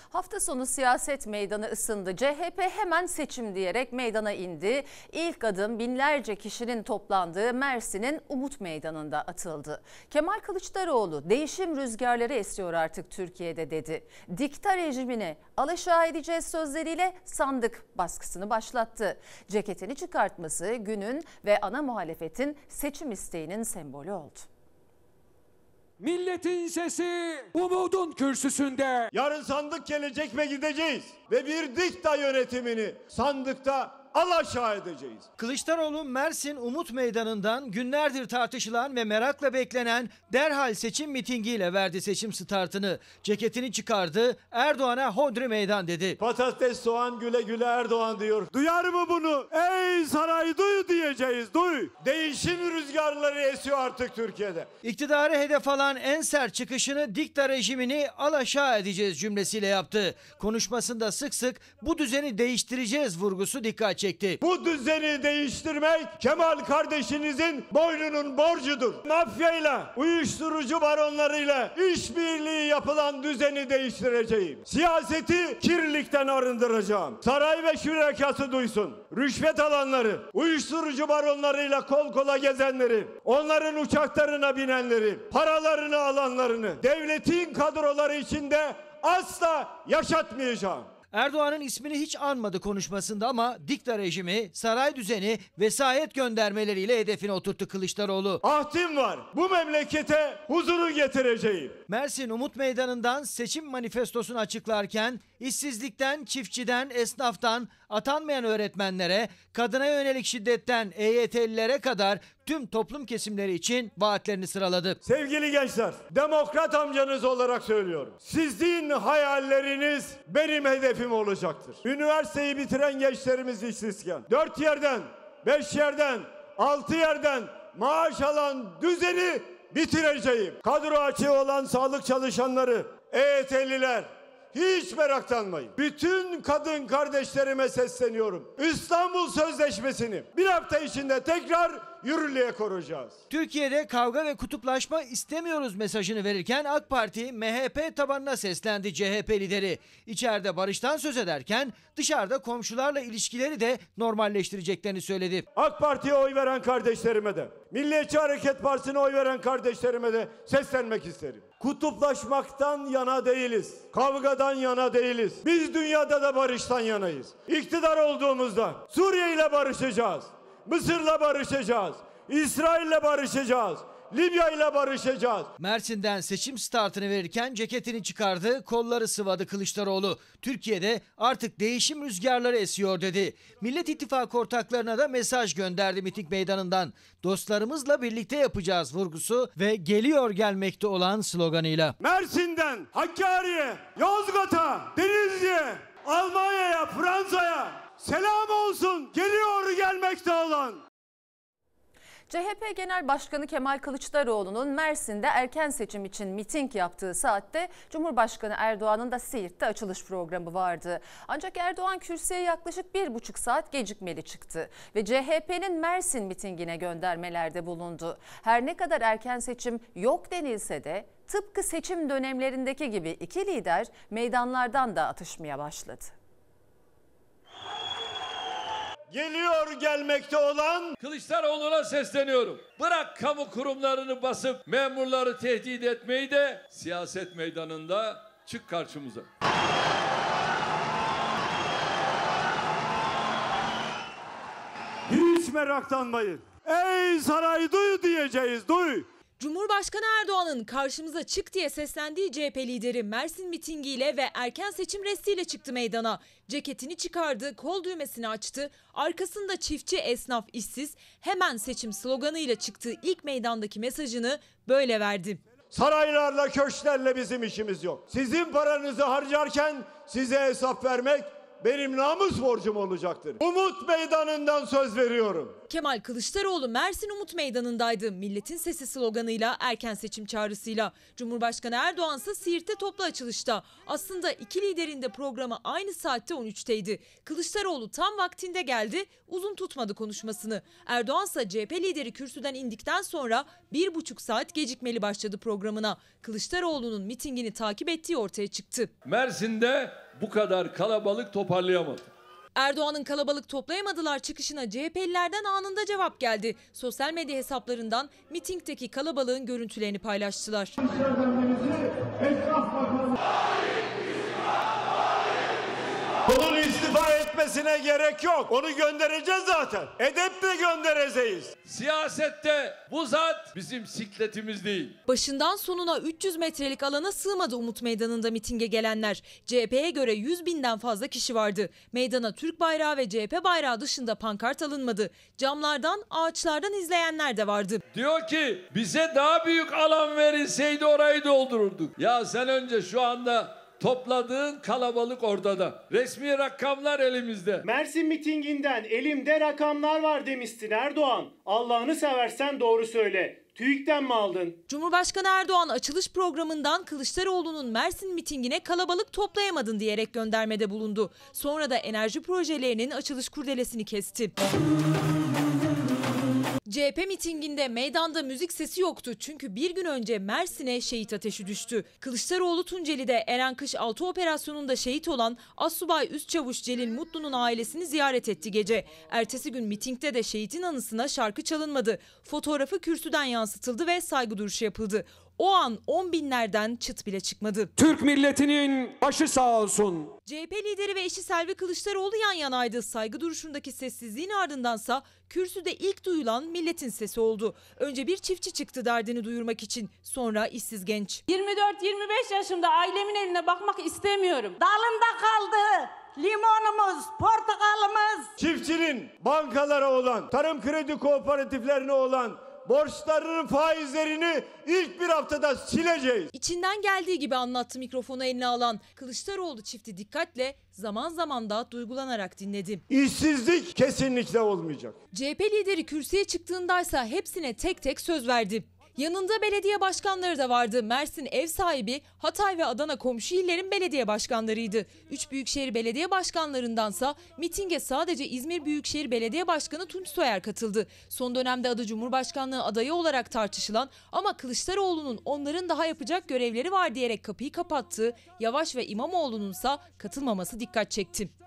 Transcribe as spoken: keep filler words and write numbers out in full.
Hafta sonu siyaset meydanı ısındı. C H P hemen seçim diyerek meydana indi. İlk adım binlerce kişinin toplandığı Mersin'in Umut Meydanı'nda atıldı. Kemal Kılıçdaroğlu değişim rüzgarları esiyor artık Türkiye'de dedi. Dikta rejimini alaşağı edeceğiz sözleriyle sandık baskısını başlattı. Ceketini çıkartması günün ve ana muhalefetin seçim isteğinin sembolü oldu. Milletin sesi umudun kürsüsünde. Yarın sandık gelecek ve gideceğiz. Ve bir dikta yönetimini sandıkta alaşağı edeceğiz. Kılıçdaroğlu Mersin Umut Meydanı'ndan günlerdir tartışılan ve merakla beklenen derhal seçim mitingiyle verdi seçim startını. Ceketini çıkardı, Erdoğan'a hodri meydan dedi. Patates soğan güle güle Erdoğan diyor. Duyar mı bunu? Ey saray duy diyeceğiz, duy. Değişim rüzgarları esiyor artık Türkiye'de. İktidarı hedef alan en sert çıkışını dikta rejimini alaşağı edeceğiz cümlesiyle yaptı. Konuşmasında sık sık bu düzeni değiştireceğiz vurgusu dikkat çekti. Bu düzeni değiştirmek Kemal kardeşinizin boynunun borcudur. Mafyayla, uyuşturucu baronlarıyla işbirliği yapılan düzeni değiştireceğim. Siyaseti kirlilikten arındıracağım. Saray ve şürekası duysun. Rüşvet alanları, uyuşturucu baronlarıyla kol kola gezenleri, onların uçaklarına binenleri, paralarını alanlarını devletin kadroları içinde asla yaşatmayacağım. Erdoğan'ın ismini hiç anmadı konuşmasında ama dikta rejimi, saray düzeni, vesayet göndermeleriyle hedefine oturttu Kılıçdaroğlu. Ahdim var. Bu memlekete huzuru getireceğim. Mersin Umut Meydanı'ndan seçim manifestosunu açıklarken işsizlikten, çiftçiden, esnaftan, atanmayan öğretmenlere, kadına yönelik şiddetten E Y T'lilere kadar tüm toplum kesimleri için vaatlerini sıraladı. Sevgili gençler, demokrat amcanız olarak söylüyorum. Sizin hayalleriniz benim hedefim olacaktır. Üniversiteyi bitiren gençlerimiz işsizken, dört yerden, beş yerden, altı yerden maaş alan düzeni bitireceğim. Kadro açığı olan sağlık çalışanları, E Y T'liler, hiç meraklanmayın. Bütün kadın kardeşlerime sesleniyorum. İstanbul Sözleşmesi'ni bir hafta içinde tekrar yürürlüğe koruyacağız. Türkiye'de kavga ve kutuplaşma istemiyoruz mesajını verirken AK Parti M H P tabanına seslendi C H P lideri. İçeride barıştan söz ederken dışarıda komşularla ilişkileri de normalleştireceklerini söyledi. AK Parti'ye oy veren kardeşlerime de, Milliyetçi Hareket Partisi'ne oy veren kardeşlerime de seslenmek isterim. Kutuplaşmaktan yana değiliz. Kavgadan yana değiliz. Biz dünyada da barıştan yanayız. İktidar olduğumuzda Suriye ile barışacağız. Mısır'la barışacağız. İsrail'le barışacağız. Libya ile barışacağız. Mersin'den seçim startını verirken ceketini çıkardı, kolları sıvadı Kılıçdaroğlu. Türkiye'de artık değişim rüzgarları esiyor dedi. Millet İttifakı ortaklarına da mesaj gönderdi miting meydanından. Dostlarımızla birlikte yapacağız vurgusu ve geliyor gelmekte olan sloganıyla. Mersin'den Hakkari'ye, Yozgat'a, Denizli'ye, Almanya'ya, Fransa'ya selam olsun. Geliyor gelmekte olan. C H P Genel Başkanı Kemal Kılıçdaroğlu'nun Mersin'de erken seçim için miting yaptığı saatte Cumhurbaşkanı Erdoğan'ın da Siirt'te açılış programı vardı. Ancak Erdoğan kürsüye yaklaşık bir buçuk saat gecikmeli çıktı ve C H P'nin Mersin mitingine göndermelerde bulundu. Her ne kadar erken seçim yok denilse de tıpkı seçim dönemlerindeki gibi iki lider meydanlardan da atışmaya başladı. Geliyor gelmekte olan Kılıçdaroğlu'na sesleniyorum. Bırak kamu kurumlarını basıp memurları tehdit etmeyi de siyaset meydanında çık karşımıza. Hiç meraklanmayın. Ey saray duy diyeceğiz, duy. Cumhurbaşkanı Erdoğan'ın karşımıza çık diye seslendiği C H P lideri Mersin mitingiyle ve erken seçim restiyle çıktı meydana. Ceketini çıkardı, kol düğmesini açtı, arkasında çiftçi, esnaf, işsiz hemen seçim sloganıyla çıktığı ilk meydandaki mesajını böyle verdi. Saraylarla, köşklerle bizim işimiz yok. Sizin paranızı harcarken size hesap vermek benim namus borcum olacaktır. Umut Meydanı'ndan söz veriyorum. Kemal Kılıçdaroğlu Mersin Umut Meydanı'ndaydı. Milletin sesi sloganıyla, erken seçim çağrısıyla. Cumhurbaşkanı Erdoğan ise Siirt'te toplu açılışta. Aslında iki liderin de programı aynı saatte on üçteydi. Kılıçdaroğlu tam vaktinde geldi, uzun tutmadı konuşmasını. Erdoğan ise C H P lideri kürsüden indikten sonra bir buçuk saat gecikmeli başladı programına. Kılıçdaroğlu'nun mitingini takip ettiği ortaya çıktı. Mersin'de bu kadar kalabalık toparlayamadı. Erdoğan'ın kalabalık toplayamadılar çıkışına C H P'lilerden anında cevap geldi. Sosyal medya hesaplarından mitingdeki kalabalığın görüntülerini paylaştılar. Onun istifa etmesine gerek yok. Onu göndereceğiz zaten. Edeple göndereceğiz. Siyasette bu zat bizim sikletimiz değil. Başından sonuna üç yüz metrelik alana sığmadı Umut Meydanı'nda mitinge gelenler. C H P'ye göre yüz binden fazla kişi vardı. Meydana Türk bayrağı ve C H P bayrağı dışında pankart alınmadı. Camlardan, ağaçlardan izleyenler de vardı. Diyor ki bize daha büyük alan verilseydi orayı doldururduk. Ya sen önce şu anda topladığın kalabalık ortada. Resmi rakamlar elimizde. Mersin mitinginden elimde rakamlar var demiştin Erdoğan. Allah'ını seversen doğru söyle. TÜİK'ten mi aldın? Cumhurbaşkanı Erdoğan açılış programından Kılıçdaroğlu'nun Mersin mitingine kalabalık toplayamadın diyerek göndermede bulundu. Sonra da enerji projelerinin açılış kurdelesini kesti. C H P mitinginde meydanda müzik sesi yoktu çünkü bir gün önce Mersin'e şehit ateşi düştü. Kılıçdaroğlu Tunceli'de Eren Kış altı operasyonunda şehit olan Astsubay Üstçavuş Celil Mutlu'nun ailesini ziyaret etti gece. Ertesi gün mitingde de şehitin anısına şarkı çalınmadı. Fotoğrafı kürsüden yansıtıldı ve saygı duruşu yapıldı. O an on binlerden çıt bile çıkmadı. Türk milletinin başı sağ olsun. C H P lideri ve eşi Selvi Kılıçdaroğlu yan yanaydı. Saygı duruşundaki sessizliğin ardındansa kürsüde ilk duyulan milletin sesi oldu. Önce bir çiftçi çıktı derdini duyurmak için, sonra işsiz genç. yirmi dört yirmi beş yaşımda ailemin eline bakmak istemiyorum. Dalında kaldı limonumuz, portakalımız. Çiftçinin bankalara olan, tarım kredi kooperatiflerine olan borçlarının faizlerini ilk bir haftada sileceğiz. İçinden geldiği gibi anlattı mikrofonu eline alan. Kılıçdaroğlu çifti dikkatle, zaman zaman da duygulanarak dinledi. İşsizlik kesinlikle olmayacak. C H P lideri kürsüye çıktığındaysa hepsine tek tek söz verdi. Yanında belediye başkanları da vardı. Mersin ev sahibi, Hatay ve Adana komşu illerin belediye başkanlarıydı. Üç büyükşehir belediye başkanlarındansa mitinge sadece İzmir Büyükşehir Belediye Başkanı Tunç Soyer katıldı. Son dönemde adı Cumhurbaşkanlığı adayı olarak tartışılan ama Kılıçdaroğlu'nun onların daha yapacak görevleri var diyerek kapıyı kapattığı Yavaş ve İmamoğlu'nunsa katılmaması dikkat çekti.